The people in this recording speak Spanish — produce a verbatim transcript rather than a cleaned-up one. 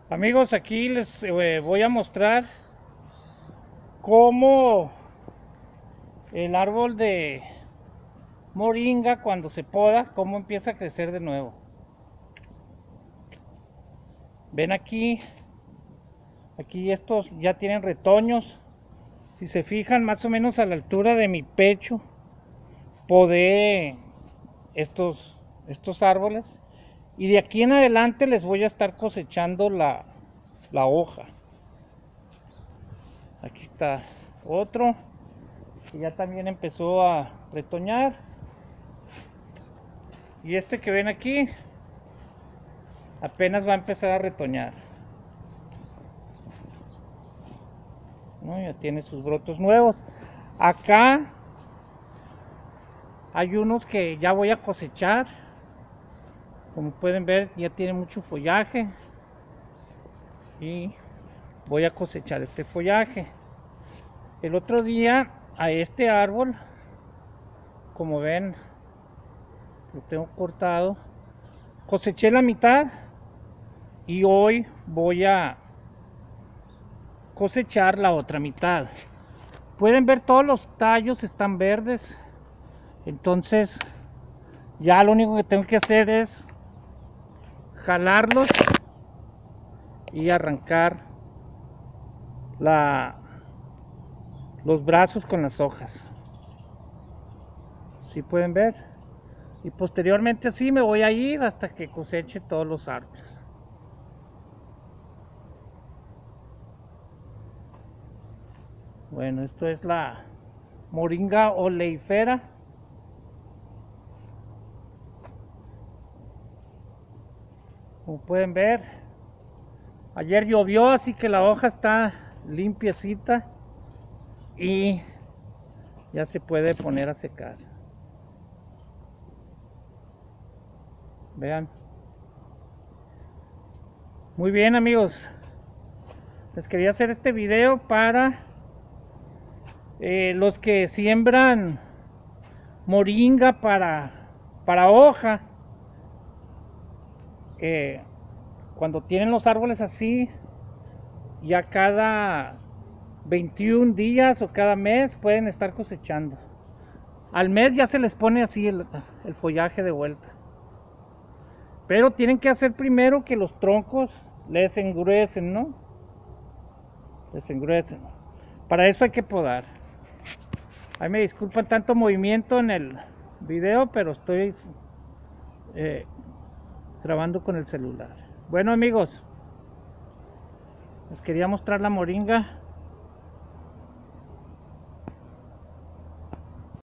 Amigos, aquí les eh, voy a mostrar cómo el árbol de moringa, cuando se poda, cómo empieza a crecer de nuevo. Ven aquí, aquí estos ya tienen retoños. Si se fijan, más o menos a la altura de mi pecho podé estos, estos árboles, y de aquí en adelante les voy a estar cosechando la, la hoja. Aquí está otro que ya también empezó a retoñar, y este que ven aquí apenas va a empezar a retoñar, ¿no? Ya tiene sus brotos nuevos. Acá hay unos que ya voy a cosechar, como pueden ver ya tiene mucho follaje y voy a cosechar este follaje. El otro día a este árbol, como ven, lo tengo cortado, coseché la mitad y hoy voy a cosechar la otra mitad. Pueden ver, todos los tallos están verdes, entonces ya lo único que tengo que hacer es jalarlos y arrancar la, los brazos con las hojas. Si pueden ver, y posteriormente así me voy a ir hasta que coseche todos los árboles. Bueno, esto es la moringa oleifera. Como pueden ver, ayer llovió, así que la hoja está limpiecita y ya se puede poner a secar. Vean. Muy bien, amigos, les quería hacer este video para eh, los que siembran moringa para, para hoja. Eh, cuando tienen los árboles así, ya cada veintiún días o cada mes pueden estar cosechando. Al mes ya se les pone así el, el follaje de vuelta, pero tienen que hacer primero que los troncos les engruesen, ¿no? Les engruesen. Para eso hay que podar. Ahí me disculpan tanto movimiento en el video, pero estoy eh, grabando con el celular. Bueno, amigos, les quería mostrar la moringa.